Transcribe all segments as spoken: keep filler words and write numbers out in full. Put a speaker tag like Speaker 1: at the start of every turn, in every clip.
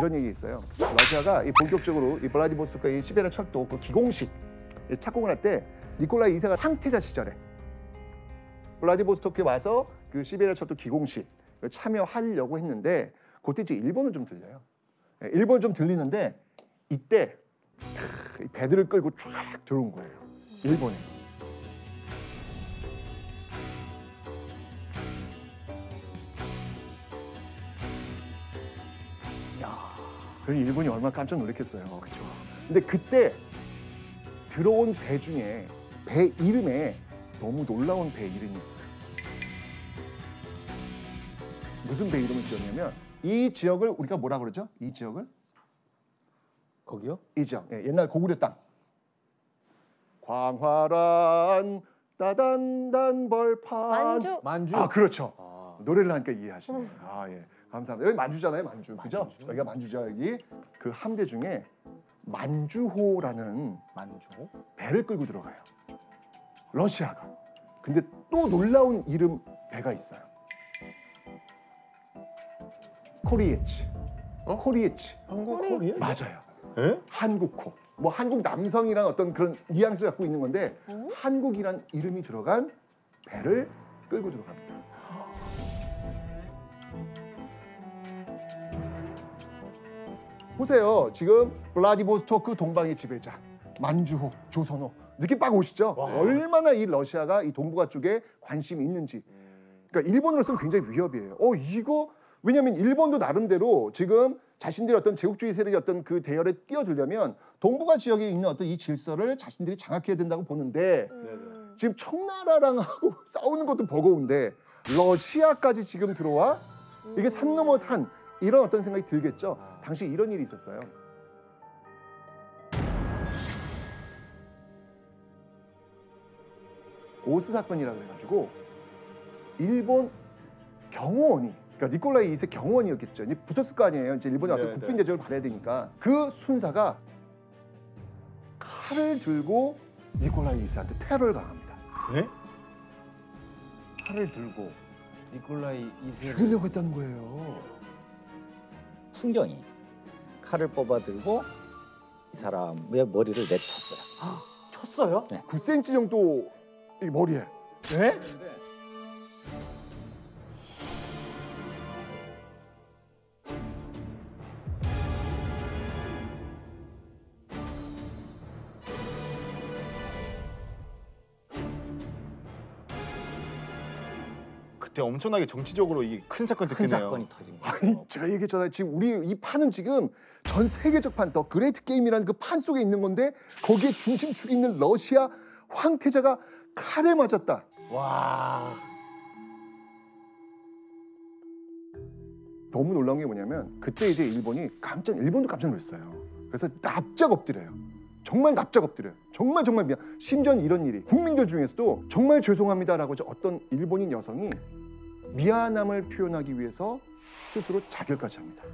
Speaker 1: 이런 얘기 있어요. 러시아가 이 본격적으로 이 블라디보스토크와 이 시베리아 철도 그 기공식 착공을 할 때 니콜라이 이 세가 황태자 시절에 블라디보스토크에 와서 그 시베리아 철도 기공식 참여하려고 했는데 그때 이제 일본은 좀 들려요. 일본은 좀 들리는데 이때 배들을 끌고 쫙 들어온 거예요. 일본에. 야, 그럼 일본이 얼마나 깜짝 놀랐겠어요. 그렇죠. 근데 그때 들어온 배 중에 배 이름에 너무 놀라운 배 이름이 있어요. 무슨 배 이름을 지었냐면 이 지역을 우리가 뭐라 그러죠? 이 지역을?
Speaker 2: 거기요?
Speaker 1: 이 지역. 예, 옛날 고구려 땅. 광활한 따단단 벌판.
Speaker 3: 만주.
Speaker 2: 만주.
Speaker 1: 아, 그렇죠.
Speaker 2: 아.
Speaker 1: 노래를 하니까 이해하시네요. 아, 예. 감사합니다. 여기 만주잖아요, 만주. 그죠?
Speaker 2: 만주.
Speaker 1: 여기가 만주죠, 여기. 그 함대 중에 만주호라는
Speaker 2: 만주.
Speaker 1: 배를 끌고 들어가요. 러시아가. 근데 또 놀라운 이름 배가 있어요. 코리에치.
Speaker 2: 어?
Speaker 1: 코리에치.
Speaker 2: 한국
Speaker 3: 코리-
Speaker 2: 코리아?
Speaker 1: 맞아요.
Speaker 2: 에?
Speaker 1: 한국호. 뭐 한국 남성이란 어떤 그런 뉘앙스를 갖고 있는 건데
Speaker 3: 어?
Speaker 1: 한국이란 이름이 들어간 배를 끌고 들어갑니다. 보세요. 지금 블라디보스토크 동방의 지배자, 만주호, 조선호 느낌 빡 오시죠?
Speaker 2: 와.
Speaker 1: 얼마나 이 러시아가 이 동북아 쪽에 관심이 있는지. 그러니까 일본으로서는 굉장히 위협이에요. 어 이거 왜냐하면 일본도 나름대로 지금 자신들의 어떤 제국주의 세력의 어떤 그 대열에 끼어들려면 동북아 지역에 있는 어떤 이 질서를 자신들이 장악해야 된다고 보는데
Speaker 3: 음.
Speaker 1: 지금 청나라랑 하고 싸우는 것도 버거운데 러시아까지 지금 들어와 이게 산 넘어 산 이런 어떤 생각이 들겠죠. 당시 이런 일이 있었어요. 오스 사건이라 그래가지고 일본 경호원이 그러니까 니콜라이 이 세 경호원이었겠죠. 이제 붙었을 거 아니에요. 이제 일본에 와서
Speaker 2: 네,
Speaker 1: 국빈
Speaker 2: 네.
Speaker 1: 제적을 받아야 되니까 그 순사가 칼을 들고 니콜라이 이 세한테 테러를 가합니다.
Speaker 2: 네? 칼을 들고 니콜라이 이 세
Speaker 1: 죽이려고 했다는 거예요.
Speaker 4: 순경이 칼을 뽑아 들고 이 사람의 머리를 내쳤어요.
Speaker 2: 쳤어요?
Speaker 4: 네.
Speaker 1: 구 센티미터 정도 이 머리에.
Speaker 2: 네?
Speaker 5: 그때 엄청나게 정치적으로 이 큰 사건
Speaker 4: 큰
Speaker 5: 됐겠네요.
Speaker 4: 사건이 터진 거예요.
Speaker 1: 아니, 제가 얘기했잖아요. 지금 우리 이 판은 지금 전 세계적 판, 더 그레이트 게임이라는 그 판 속에 있는 건데 거기에 중심축이 있는 러시아 황태자가 칼에 맞았다.
Speaker 2: 와.
Speaker 1: 너무 놀라운 게 뭐냐면 그때 이제 일본이 깜짝 일본도 깜짝 놀랐어요. 그래서 납작 엎드려요. 정말 납작 엎드려요. 정말 정말 미안. 심지어는 이런 일이 국민들 중에서도 정말 죄송합니다라고 어떤 일본인 여성이 미안함을 표현하기 위해서 스스로 자결까지 합니다.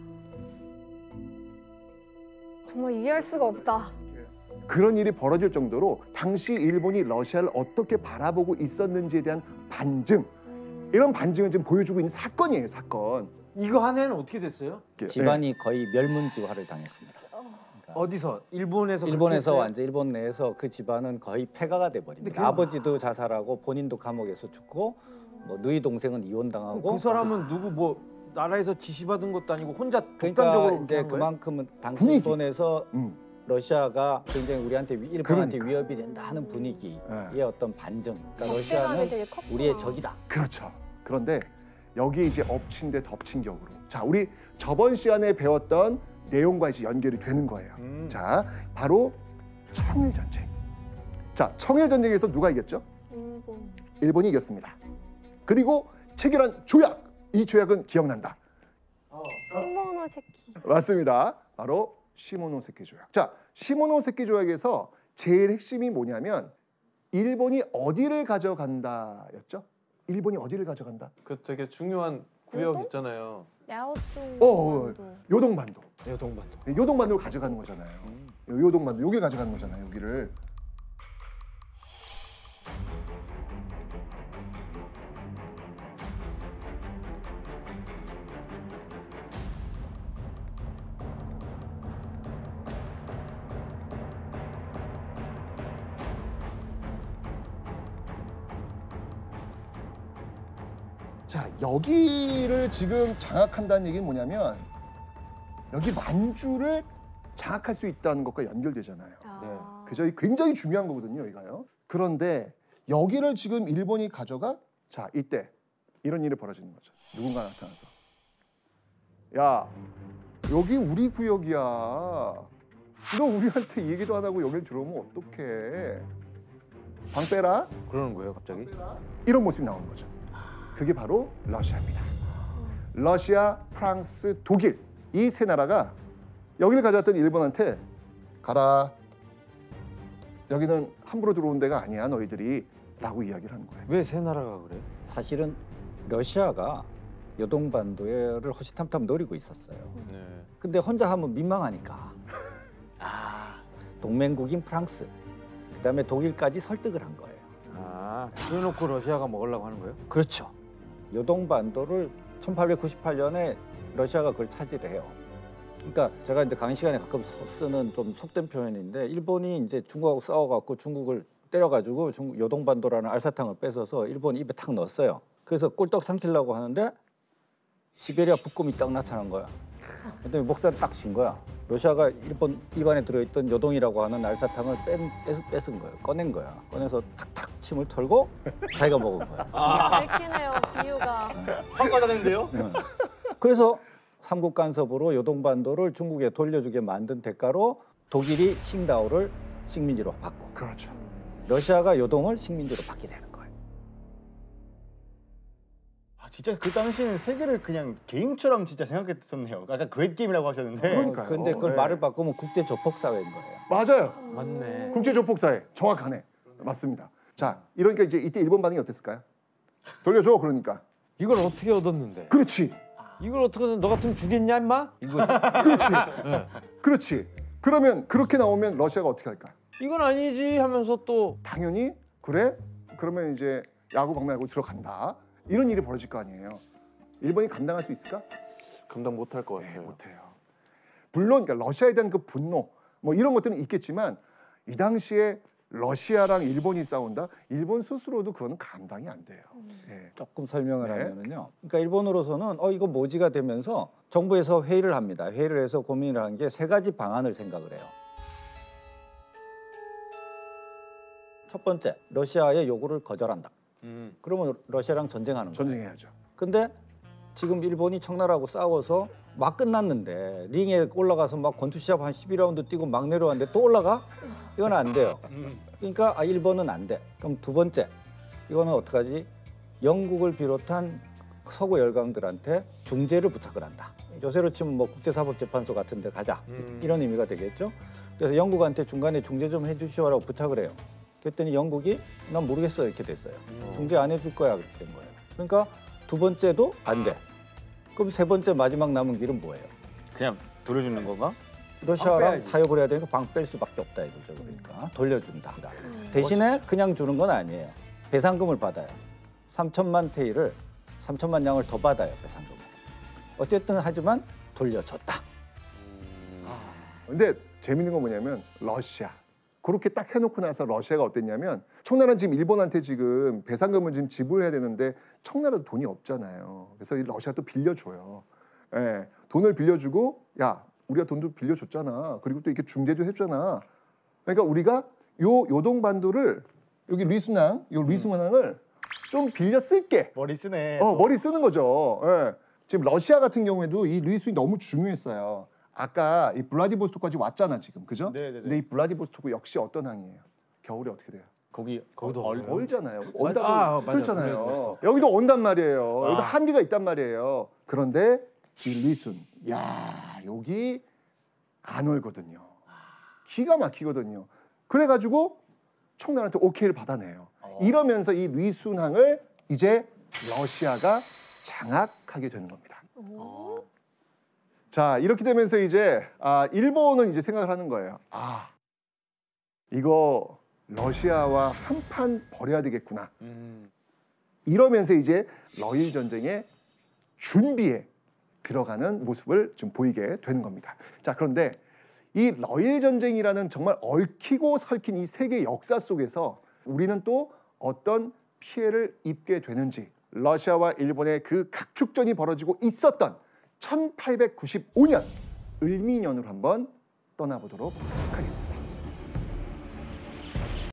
Speaker 3: 정말 이해할 수가 없다.
Speaker 1: 그런 일이 벌어질 정도로 당시 일본이 러시아를 어떻게 바라보고 있었는지에 대한 반증, 이런 반증을 지금 보여주고 있는 사건이에요. 사건.
Speaker 2: 이거 한 해는 어떻게 됐어요?
Speaker 1: 이렇게,
Speaker 4: 집안이 거의 멸문지화를 당했습니다. 그러니까
Speaker 2: 어디서? 일본에서
Speaker 4: 일본에서
Speaker 2: 그렇게
Speaker 4: 완전 일본 내에서 그 집안은 거의 폐가가 돼
Speaker 2: 근데
Speaker 4: 버립니다.
Speaker 2: 그-
Speaker 4: 아버지도 자살하고 본인도 감옥에서 죽고 뭐 누이 동생은 이혼당하고
Speaker 2: 그 사람은 누구 뭐 나라에서 지시받은 것도 아니고 혼자
Speaker 4: 그러니까
Speaker 2: 독단적으로
Speaker 4: 이제
Speaker 2: 한 거예요?
Speaker 4: 그만큼은 당시
Speaker 1: 분위기.
Speaker 4: 일본에서
Speaker 1: 음.
Speaker 4: 러시아가 굉장히 우리한테 위- 일본한테
Speaker 1: 그러니까.
Speaker 4: 위협이 된다 하는 분위기의
Speaker 1: 네.
Speaker 4: 어떤 반증. 그러니까
Speaker 3: 박빙감이
Speaker 4: 러시아는
Speaker 3: 되게 컸구나.
Speaker 4: 우리의 적이다.
Speaker 1: 그렇죠. 그런데 여기에 이제 엎친 데 덮친 격으로. 자, 우리 저번 시간에 배웠던 내용과 이제 연결이 되는 거예요.
Speaker 5: 음.
Speaker 1: 자, 바로 청일 전쟁. 자, 청일 전쟁에서 누가 이겼죠?
Speaker 3: 일본.
Speaker 1: 일본이 이겼습니다. 그리고 체결한 조약. 이 조약은 기억난다.
Speaker 3: 시모노세키.
Speaker 1: 맞습니다. 바로 시모노세키 조약. 자, 시모노세키 조약에서 제일 핵심이 뭐냐면 일본이 어디를 가져간다였죠? 일본이 어디를 가져간다?
Speaker 6: 그 되게 중요한 구역 있잖아요.
Speaker 3: 야오tung.
Speaker 1: 어, 어, 요동반도.
Speaker 2: 여동반도.
Speaker 1: 요동반도를 가져가는 거잖아요. 요동반도 여기 가져가는 거잖아요. 여기를. 자, 여기를 지금 장악한다는 얘기는 뭐냐면 여기 만주를 장악할 수 있다는 것과 연결되잖아요.
Speaker 3: 아.
Speaker 1: 그죠? 이 굉장히 중요한 거거든요, 이가요. 그런데 여기를 지금 일본이 가져가, 자, 이때 이런 일이 벌어지는 거죠. 누군가 나타나서, 야, 여기 우리 구역이야. 너 우리한테 얘기도 안 하고 여길 들어오면 어떡해? 방 빼라.
Speaker 2: 그러는 거예요, 갑자기?
Speaker 1: 이런 모습이 나오는 거죠. 그게 바로 러시아입니다. 러시아, 프랑스, 독일 이 세 나라가 여기를 가져왔던 일본한테 가라. 여기는 함부로 들어온 데가 아니야, 너희들이. 라고 이야기를 하는 거예요.
Speaker 2: 왜 세 나라가 그래?
Speaker 4: 사실은 러시아가 요동반도를 호시탐탐 노리고 있었어요.
Speaker 6: 네.
Speaker 4: 근데 혼자 하면 민망하니까
Speaker 2: 아,
Speaker 4: 동맹국인 프랑스, 그다음에 독일까지 설득을 한 거예요.
Speaker 2: 아, 그래놓고 러시아가 먹으려고 하는 거예요?
Speaker 4: 그렇죠. 요동반도를 천팔백구십팔 년에 러시아가 그걸 차지를 해요. 그러니까 제가 이제 강의 시간에 가끔 쓰는 좀 속된 표현인데, 일본이 이제 중국하고 싸워갖고 중국을 때려가지고 중국 요동반도라는 알사탕을 뺏어서 일본 입에 탁 넣었어요. 그래서 꿀떡 삼키려고 하는데 시베리아 북곰이 딱 나타난 거야. 그랬더니 목살을 딱 친 거야. 러시아가 일본 입안에 들어있던 요동이라고 하는 알사탕을 뺀, 뺏, 뺏은 거예요. 꺼낸 거야. 꺼내서 탁탁 침을 털고 자기가 먹은 거야.
Speaker 3: 밝히네요, 비유가.
Speaker 5: 확 와닿는데요?
Speaker 4: 응. 그래서 삼국 간섭으로 요동반도를 중국에 돌려주게 만든 대가로 독일이 칭다오를 식민지로 받고,
Speaker 1: 그렇죠.
Speaker 4: 러시아가 요동을 식민지로 받게 되는 거예요.
Speaker 5: 아, 진짜 그 당시에는 세계를 그냥 게임처럼 진짜 생각했었네요. 아까 그레이트 게임이라고 하셨는데.
Speaker 1: 그러니까요.
Speaker 4: 근데 그걸
Speaker 1: 네.
Speaker 4: 말을 바꾸면 국제 조폭 사회인 거예요.
Speaker 1: 맞아요.
Speaker 2: 맞네.
Speaker 1: 국제조폭사회 정확하네. 맞습니다. 자, 이러니까 이제 이때 일본 반응이 어땠을까요? 돌려줘. 그러니까.
Speaker 2: 이걸 어떻게 얻었는데?
Speaker 1: 그렇지.
Speaker 2: 이걸 어떻게 너 같으면 주겠냐, 임마? 이거
Speaker 1: 그렇지.
Speaker 2: 네.
Speaker 1: 그렇지. 그러면 그렇게 나오면 러시아가 어떻게 할까?
Speaker 2: 이건 아니지 하면서 또
Speaker 1: 당연히 그래? 그러면 이제 야구 박멸하고 들어간다. 이런 일이 벌어질 거 아니에요. 일본이 감당할 수 있을까?
Speaker 6: 감당 못할 것
Speaker 1: 네,
Speaker 6: 같아요.
Speaker 1: 못해요. 물론 그러니까 러시아에 대한 그 분노 뭐 이런 것들은 있겠지만 이 당시에 러시아랑 일본이 싸운다? 일본 스스로도 그거는 감당이 안 돼요. 예.
Speaker 4: 조금 설명을
Speaker 1: 네.
Speaker 4: 하면요. 그러니까 일본으로서는 어 이거 뭐지가 되면서 정부에서 회의를 합니다. 회의를 해서 고민을 한 게 세 가지 방안을 생각을 해요. 첫 번째, 러시아의 요구를 거절한다.
Speaker 6: 음.
Speaker 4: 그러면 러시아랑 전쟁하는 거예요.
Speaker 1: 전쟁해야죠.
Speaker 4: 근데 지금 일본이 청나라하고 싸워서 막 끝났는데 링에 올라가서 막 권투시합 한 십이 라운드 뛰고 막 내려왔는데 또 올라가? 이건 안 돼요. 그러니까 아, 일본은 안 돼. 그럼 두 번째, 이거는 어떡하지? 영국을 비롯한 서구 열강들한테 중재를 부탁을 한다. 요새로 치면 뭐 국제사법재판소 같은 데 가자.
Speaker 6: 음.
Speaker 4: 이런 의미가 되겠죠. 그래서 영국한테 중간에 중재 좀 해주시오라고 부탁을 해요. 그랬더니 영국이 난 모르겠어 이렇게 됐어요.
Speaker 6: 음.
Speaker 4: 중재 안 해줄 거야 그렇게 된 거예요. 그러니까 두 번째도 안 돼. 그럼 세 번째 마지막 남은 길은 뭐예요?
Speaker 5: 그냥 돌려주는 건가?
Speaker 4: 러시아랑
Speaker 2: 빼야지.
Speaker 4: 타협을 해야 되니까 방 뺄 수밖에 없다 이거죠. 그러니까 돌려준다.
Speaker 3: 음.
Speaker 4: 대신에 그냥 주는 건 아니에요. 배상금을 받아요. 삼천만 테이를 삼천만 양을 더 받아요. 배상금을. 어쨌든 하지만 돌려줬다.
Speaker 1: 근데 재밌는 건 뭐냐면 러시아 그렇게 딱 해놓고 나서 러시아가 어땠냐면 청나라는 지금 일본한테 지금 배상금을 지금 지불해야 되는데 청나라도 돈이 없잖아요. 그래서 이 러시아 또 빌려줘요. 예, 돈을 빌려주고 야 우리가 돈도 빌려줬잖아. 그리고 또 이렇게 중재도 해주잖아. 그러니까 우리가 요 요동반도를 여기 리순항, 요 리순항을 좀 빌려 쓸게.
Speaker 5: 머리 쓰네.
Speaker 1: 어, 머리 쓰는 거죠. 예. 지금 러시아 같은 경우에도 이 리순이 너무 중요했어요. 아까 이 블라디보스토크까지 왔잖아 지금, 그죠?
Speaker 5: 네네네.
Speaker 1: 근데 이 블라디보스토크 역시 어떤 항이에요? 겨울에 어떻게 돼요?
Speaker 5: 거기
Speaker 2: 거기도
Speaker 5: 얼,
Speaker 2: 얼어요.
Speaker 1: 얼잖아요. 온다고
Speaker 2: 아, 맞아.
Speaker 1: 그렇잖아요.
Speaker 2: 블라디보스토크.
Speaker 1: 여기도 온단 말이에요.
Speaker 5: 아.
Speaker 1: 여기도 한계가 있단 말이에요. 그런데 이 리순, 야 여기 안 얼거든요. 기가 막히거든요. 그래가지고 청나라한테 오케이를 받아내요.
Speaker 5: 어.
Speaker 1: 이러면서 이 리순항을 이제 러시아가 장악하게 되는 겁니다.
Speaker 3: 오.
Speaker 1: 자 이렇게 되면서 이제 아, 일본은 이제 생각을 하는 거예요. 아 이거 러시아와 한판 벌여야 되겠구나.
Speaker 6: 음.
Speaker 1: 이러면서 이제 러일 전쟁의 준비에 들어가는 모습을 좀 보이게 되는 겁니다. 자 그런데 이 러일 전쟁이라는 정말 얽히고 설킨 이 세계 역사 속에서 우리는 또 어떤 피해를 입게 되는지 러시아와 일본의 그 각축전이 벌어지고 있었던 천팔백구십오 년 을미년으로 한번 떠나보도록 하겠습니다.